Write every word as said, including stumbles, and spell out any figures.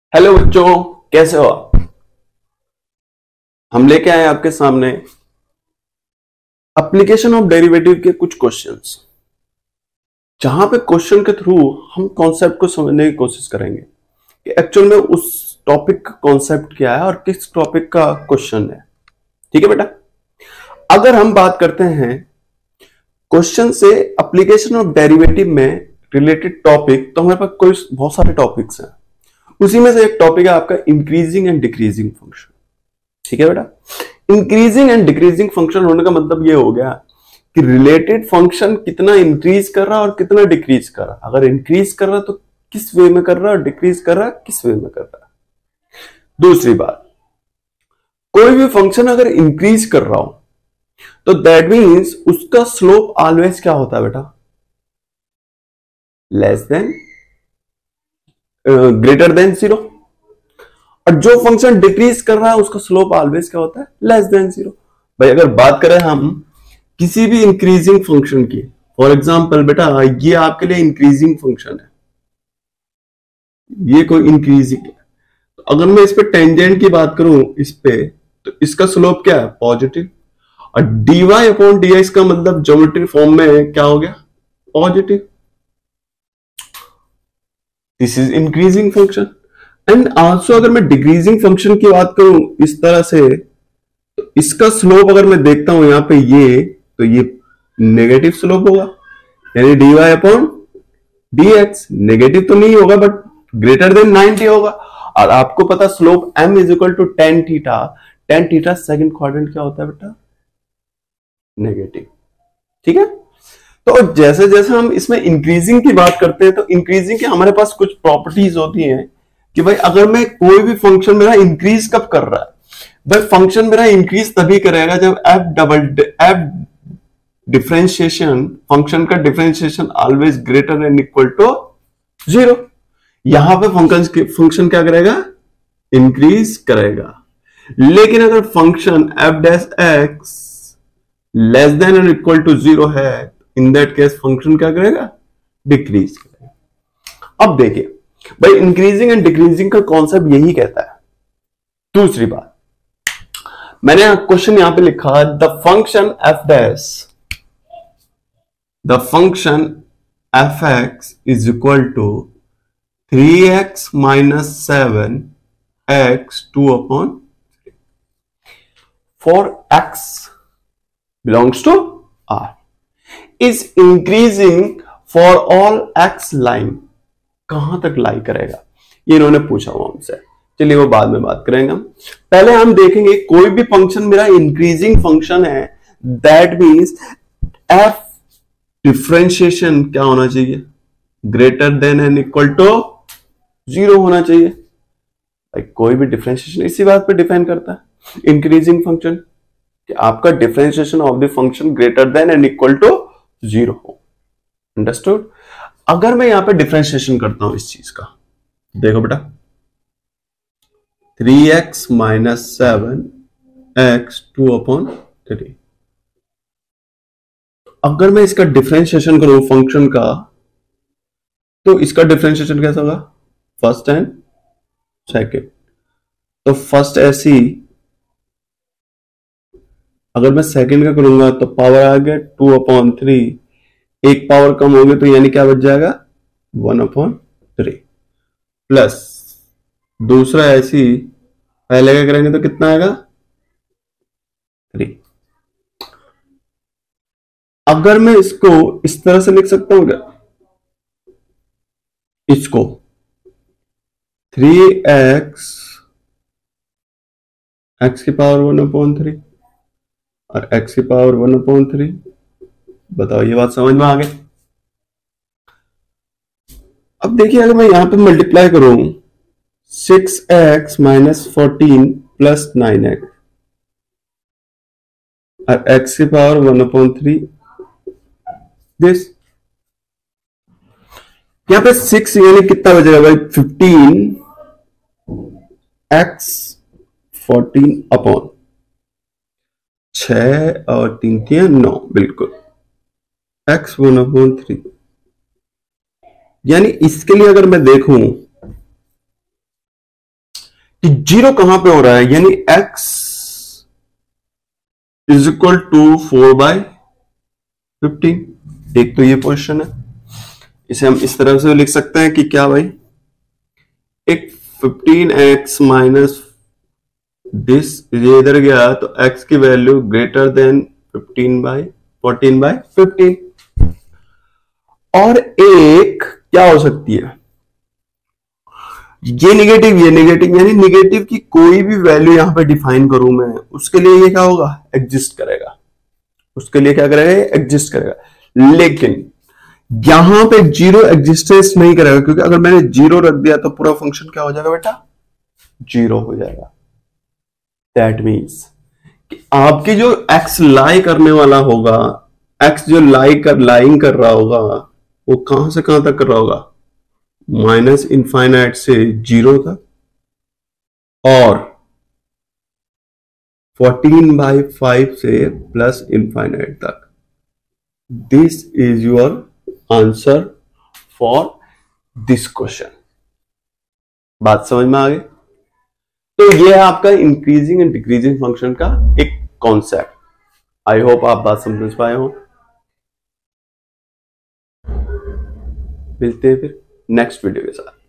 Hello बच्चों, कैसे हो आप। हम लेके आए आपके सामने एप्लीकेशन ऑफ डेरिवेटिव के कुछ क्वेश्चंस, जहां पे क्वेश्चन के थ्रू हम कॉन्सेप्ट को समझने की कोशिश करेंगे कि एक्चुअल में उस टॉपिक का कॉन्सेप्ट क्या है और किस टॉपिक का क्वेश्चन है। ठीक है बेटा, अगर हम बात करते हैं क्वेश्चन से एप्लीकेशन ऑफ डेरिवेटिव में रिलेटेड टॉपिक, तो हमारे पास कोई बहुत सारे टॉपिक्स हैं। उसी में से एक टॉपिक है आपका इंक्रीजिंग एंड डिक्रीजिंग फंक्शन। ठीक है बेटा, इंक्रीजिंग एंड डिक्रीजिंग फंक्शन होने का मतलब ये हो गया कि रिलेटेड फंक्शन कितना इंक्रीज कर रहा है और कितना डिक्रीज कर रहा है। अगर इंक्रीज कर रहा है तो किस वे में कर रहा है, और डिक्रीज कर रहा है किस वे में कर रहा है। दूसरी बात, कोई भी फंक्शन अगर इंक्रीज कर रहा हो तो दैट मीन्स उसका स्लोप ऑलवेज क्या होता है बेटा, less than greater than zero. और जो फंक्शन डिक्रीज कर रहा है उसका स्लोप ऑलवेज क्या होता है, लेस देन जीरो। भाई अगर बात करें हम किसी भी इंक्रीजिंग फंक्शन की, फॉर एग्जांपल बेटा ये आपके लिए इंक्रीजिंग फंक्शन है, ये कोई इंक्रीजिंग है, तो अगर मैं इस पे टेंजेंट की बात करूं इस पे, तो इसका स्लोप क्या है, पॉजिटिव। और dy अपॉन डी एक्स का मतलब ज्योमेट्री फॉर्म में क्या हो गया, positive. This is increasing function. And also अगर मैं डिक्रीजिंग फंक्शन की बात करूं इस तरह से, तो इसका स्लोप अगर मैं देखता हूं यहां पे ये, तो ये नेगेटिव स्लोप होगा, यानी dy upon D X negative तो नहीं होगा बट ग्रेटर देन नाइंटी होगा। और आपको पता slope m is equal to tan theta, tan theta second quadrant क्या होता है बेटा, नेगेटिव। ठीक है, तो जैसे जैसे हम इसमें इंक्रीजिंग की बात करते हैं तो इंक्रीजिंग के हमारे पास कुछ प्रॉपर्टीज होती हैं कि भाई अगर मैं कोई भी फंक्शन मेरा इंक्रीज कब कर रहा है, भाई फंक्शन मेरा इंक्रीज तभी करेगा जब F double F differentiation, function का differentiation always greater than equal to zero. यहां पे फंक्शन फंक्शन क्या करेगा, इंक्रीज करेगा। लेकिन अगर function F dash X less than और इक्वल टू जीरो है, इन दैट केस फंक्शन क्या करेगा, डिक्रीज करेगा। अब देखिए भाई इंक्रीजिंग एंड डिक्रीजिंग का कॉन्सेप्ट यही कहता है। दूसरी बात, मैंने क्वेश्चन यहां पे लिखा, the function F dash the function F X is equal to three X minus seven X two upon three for X belongs to R is increasing for all X line. कहां तक लाई करेगा, ये इन्होंने पूछा हुआ हमसे। चलिए वो बाद में बात करेंगे हम। पहले हम देखेंगे कोई भी फंक्शन मेरा इंक्रीजिंग फंक्शन है, दैट मींस एफ डिफरेंशिएशन क्या होना चाहिए, greater than and equal to zero होना चाहिए। भाई कोई भी डिफरेंशिएशन इसी बात पे डिपेंड करता है, इंक्रीजिंग फंक्शन कि आपका differentiation of the function greater than and equal to zero हो। अंडरस्टूड। अगर मैं यहां पे डिफरेंशिएशन करता हूं इस चीज का, देखो बेटा three X minus seven X two upon three, अगर मैं इसका डिफरेंशिएशन करूं फंक्शन का, तो इसका डिफरेंशिएशन कैसा होगा, फर्स्ट एंड सेकेंड। तो फर्स्ट ऐसी, अगर मैं सेकेंड का करूंगा तो पावर आ गया टू अपॉन थ्री, एक पावर कम होगी तो यानी क्या बच जाएगा, वन अपॉन थ्री। प्लस दूसरा ऐसी, पहले क्या करेंगे तो कितना आएगा, थ्री। अगर मैं इसको इस तरह से लिख सकता हूं क्या, इसको थ्री एक्स एक्स की पावर वन अपॉन थ्री और एक्स की पावर वन अपॉन थ्री। बताओ ये बात समझ में आ गई। अब देखिए अगर मैं यहां पे मल्टीप्लाई करूं, six X minus fourteen plus nine X और एक्स की power one upon three, this यहां पे सिक्स यानी कितना बचेगा भाई, फिफ्टीन एक्स फोर्टीन अपॉन छह और तीन तीन नौ, बिल्कुल एक्स वन अपॉन थ्री। यानी इसके लिए अगर मैं देखूं कि जीरो कहां पे हो रहा है, यानी x is equal to four by fifteen. एक तो ये पोजीशन है, इसे हम इस तरह से लिख सकते हैं कि क्या भाई, एक फिफ्टीन एक्स माइनस दिस, ये इधर गया तो x की value greater than fifteen by fourteen by fifteen. और एक क्या हो सकती है, ये निगेटिव, ये निगेटिव, यानी निगेटिव की कोई भी वैल्यू यहां पे डिफाइन करूं मैं, उसके लिए ये क्या होगा, एग्जिस्ट करेगा, उसके लिए क्या करेगा, एग्जिस्ट करेगा। लेकिन यहां पे जीरो एग्जिस्टेंस नहीं करेगा, क्योंकि अगर मैंने जीरो रख दिया तो पूरा फंक्शन क्या हो जाएगा बेटा, जीरो हो जाएगा। दैट मीन्स कि आपकी जो एक्स लाई करने वाला होगा, एक्स जो लाई कर लाइंग कर रहा होगा, वो कहां से कहां तक कर रहा होगा, माइनस इनफाइनाइट से जीरो तक, और फोर्टीन बाई फाइव से प्लस इनफाइनाइट तक। This is your answer for this question. बात समझ में आ गई? तो ये है आपका इंक्रीजिंग एंड डिक्रीजिंग फंक्शन का एक कॉन्सेप्ट। आई होप आप बात समझ पाए हो। मिलते हैं फिर नेक्स्ट वीडियो के साथ।